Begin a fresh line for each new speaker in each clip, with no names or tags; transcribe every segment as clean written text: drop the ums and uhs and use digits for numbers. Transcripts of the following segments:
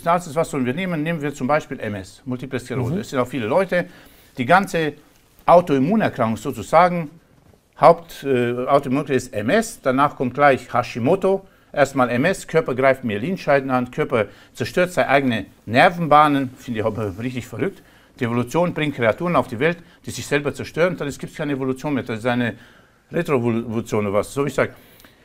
Das, was sollen wir nehmen? Nehmen wir zum Beispiel MS, Multiple Sklerose. Es sind auch viele Leute, die ganze Autoimmunerkrankung sozusagen, Autoimmunerkrankung ist MS, danach kommt gleich Hashimoto. Erstmal MS, Körper greift Myelinscheiden an, Körper zerstört seine eigenen Nervenbahnen, finde ich aber richtig verrückt. Die Evolution bringt Kreaturen auf die Welt, die sich selber zerstören, dann gibt es keine Evolution mehr, das ist eine Retroevolution oder was. So wie ich sage,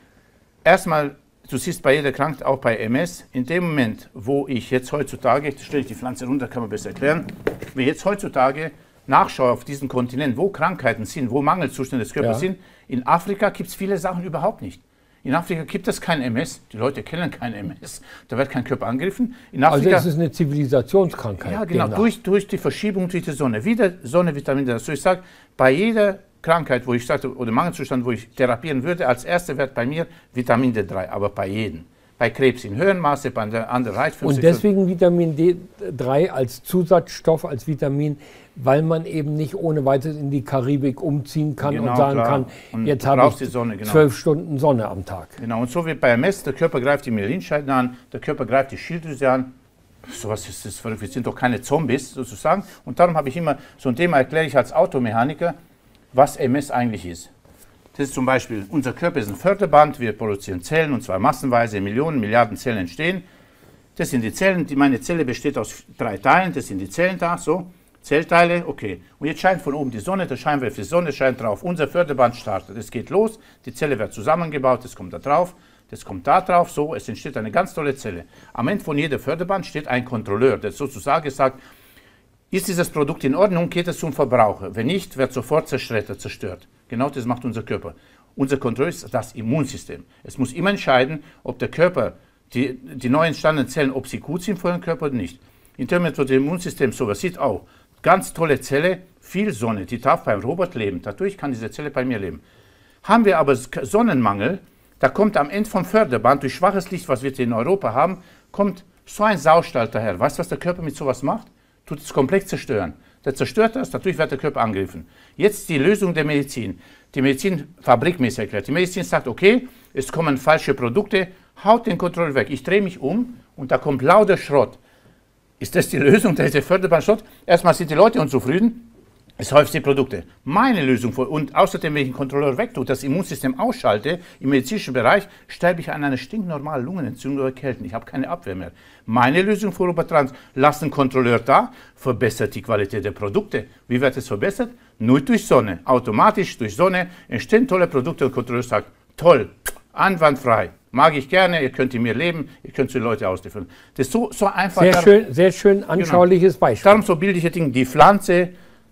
erstmal, du siehst bei jeder Krankheit, auch bei MS, in dem Moment, wo ich jetzt heutzutage, stelle ich die Pflanze runter, kann man besser erklären, wenn ich jetzt heutzutage nachschaue auf diesen Kontinent, wo Krankheiten sind, wo Mangelzustände des Körpers sind, in Afrika gibt es viele Sachen überhaupt nicht. In Afrika gibt es kein MS, die Leute kennen kein MS, da wird kein Körper angegriffen. In Afrika,
also es ist eine Zivilisationskrankheit.
Ja, genau, durch die Verschiebung durch die Sonne. Wieder Sonne, Vitamin D. Also ich sage, bei jeder Krankheit, wo ich sage, oder Mangelzustand, wo ich therapieren würde, als erster Wert bei mir Vitamin D3, aber bei jedem. Bei Krebs in höherem Maße, bei der anderen reicht 50.
Und deswegen Vitamin D3 als Zusatzstoff, als Vitamin, weil man eben nicht ohne weiteres in die Karibik umziehen kann und sagen kann, und jetzt habe ich 12 Stunden Sonne am Tag.
Genau, und so wie bei MS, der Körper greift die Myelinscheiden an, der Körper greift die Schilddrüse an. Sowas ist das verrückt, wir sind doch keine Zombies sozusagen. Und darum habe ich immer so ein Thema, erkläre ich als Automechaniker, was MS eigentlich ist. Das ist zum Beispiel, unser Körper ist ein Förderband, wir produzieren Zellen, und zwar massenweise, Millionen, Milliarden Zellen entstehen. Das sind die Zellen, meine Zelle besteht aus 3 Teilen, das sind die Zellen da, so, Zellteile, okay. Und jetzt scheint von oben die Sonne, der Scheinwerfer, die Sonne scheint drauf, unser Förderband startet, es geht los, die Zelle wird zusammengebaut, das kommt da drauf, das kommt da drauf, so, es entsteht eine ganz tolle Zelle. Am Ende von jeder Förderband steht ein Kontrolleur, der sozusagen sagt, ist dieses Produkt in Ordnung, geht es zum Verbraucher. Wenn nicht, wird sofort zerstört. Genau das macht unser Körper. Unser Kontrolleur ist das Immunsystem. Es muss immer entscheiden, ob der Körper, die neu entstandenen Zellen, ob sie gut sind für den Körper oder nicht. In Termen des Immunsystems, sowas sieht auch, ganz tolle Zelle, viel Sonne, die darf beim Robot leben. Dadurch kann diese Zelle bei mir leben. Haben wir aber Sonnenmangel, da kommt am Ende vom Förderband, durch schwaches Licht, was wir in Europa haben, kommt so ein Saustall daher. Weißt du, was der Körper mit sowas macht? Tut es komplett zerstören. Der zerstört das, dadurch wird der Körper angegriffen. Jetzt die Lösung der Medizin. Die Medizin fabrikmäßig erklärt. Die Medizin sagt, okay, es kommen falsche Produkte, haut den Kontrolleur weg. Ich drehe mich um und da kommt lauter Schrott. Ist das die Lösung, der Förderband-Schrott? Erstmal sind die Leute unzufrieden, es häuft die Produkte. Meine Lösung, und außerdem, wenn ich den Kontrolleur wegtue, das Immunsystem ausschalte, im medizinischen Bereich, sterbe ich an einer stinknormalen Lungenentzündung oder Erkältung. Ich habe keine Abwehr mehr. Meine Lösung für Robotrans, lasst den Kontrolleur da, verbessert die Qualität der Produkte. Wie wird es verbessert? Nur durch Sonne. Automatisch durch Sonne entstehen tolle Produkte und der Kontrolleur sagt, toll, einwandfrei. Mag ich gerne, ihr könnt in mir leben, ihr könnt die Leute ausliefern. Das ist so einfach.
Sehr schön anschauliches Beispiel.
Darum so bildliche Dinge, die Pflanze,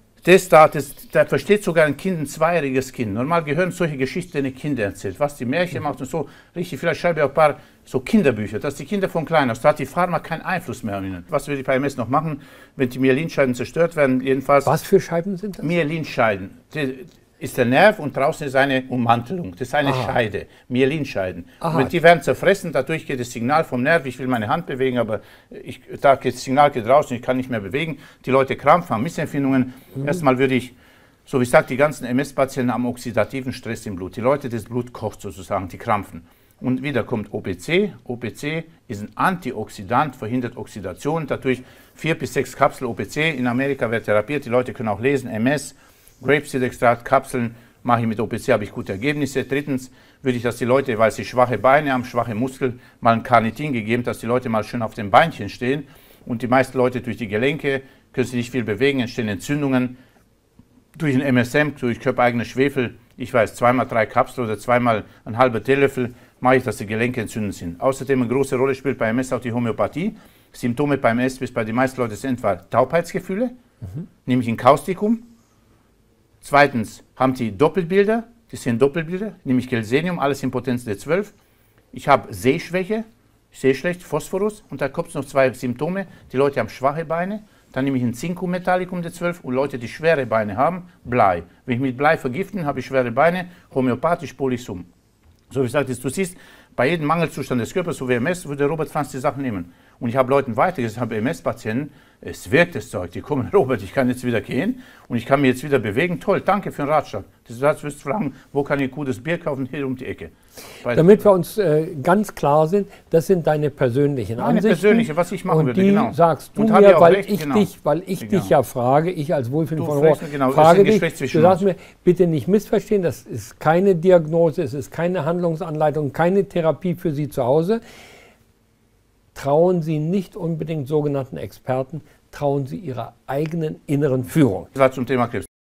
da versteht sogar ein Kind, ein 2-jähriges Kind. Normal gehören solche Geschichten den Kindern erzählt, was die Märchen macht und so. Richtig, vielleicht schreibe ich auch ein paar so Kinderbücher, dass die Kinder von klein aus, da hat die Pharma keinen Einfluss mehr auf ihnen. Was würde ich bei MS noch machen, wenn die Myelinscheiden zerstört werden, jedenfalls.
Was für Scheiben sind das?
Myelinscheiden. Ist der Nerv und draußen ist eine Ummantelung. Das ist eine Scheide, Myelinscheiden. Und die werden zerfressen, dadurch geht das Signal vom Nerv, ich will meine Hand bewegen, aber das Signal geht raus und ich kann nicht mehr bewegen. Die Leute krampfen, haben Missempfindungen. Erstmal würde ich, so wie ich sage, die ganzen MS-Patienten haben oxidativen Stress im Blut. Die Leute, das Blut kocht sozusagen, die krampfen. Und wieder kommt OPC. OPC ist ein Antioxidant, verhindert Oxidation. Dadurch 4 bis 6 Kapseln OPC. In Amerika wird therapiert, die Leute können auch lesen, MS. Grapeseed-Extrakt, Kapseln mache ich mit OPC, habe ich gute Ergebnisse. Drittens würde ich, dass die Leute, weil sie schwache Beine haben, schwache Muskeln, mal ein Carnitin gegeben, dass die Leute mal schön auf den Beinchen stehen. Und die meisten Leute durch die Gelenke können sich nicht viel bewegen, entstehen Entzündungen. Durch ein MSM, durch körpereigene Schwefel, ich weiß, 2x3 Kapseln oder 2x ein halber Teelöffel, mache ich, dass die Gelenke entzündet sind. Außerdem eine große Rolle spielt bei MS auch die Homöopathie. Symptome beim MS bis bei den meisten Leuten sind etwa Taubheitsgefühle, nämlich ein Kaustikum. Zweitens haben die Doppelbilder, das sind Doppelbilder, nämlich Gelsenium, alles in Potenz D12. Ich habe Sehschwäche, ich sehe schlecht, Phosphorus, und da kommt es noch 2 Symptome. Die Leute haben schwache Beine, dann nehme ich ein Zinkum Metallicum D12 und Leute, die schwere Beine haben, Blei. Wenn ich mit Blei vergiften, habe ich schwere Beine, homöopathisch Polysum. So wie gesagt, du siehst, bei jedem Mangelzustand des Körpers, so wie MS, würde Robert Franz die Sachen nehmen. Und ich habe Leuten weitergesagt, ich habe MS-Patienten, es wirkt das Zeug, die kommen, Robert, ich kann jetzt wieder gehen und ich kann mich jetzt wieder bewegen. Toll, danke für den Ratschlag. Das heißt, wirst du fragen, wo kann ich ein gutes Bier kaufen? Hier um die Ecke.
Damit wir uns ganz klar sind, das sind deine persönlichen Ansichten. Meine persönliche,
was ich machen
und
würde,
die
genau.
sagst du mir, weil ich dich ja frage, ich als Wohlfühlen von Rohr, frage dich, du sagst mir, bitte nicht missverstehen, das ist keine Diagnose, es ist keine Handlungsanleitung, keine Therapie für Sie zu Hause. Trauen Sie nicht unbedingt sogenannten Experten, trauen Sie Ihrer eigenen inneren Führung.
Das war zum Thema Krebs.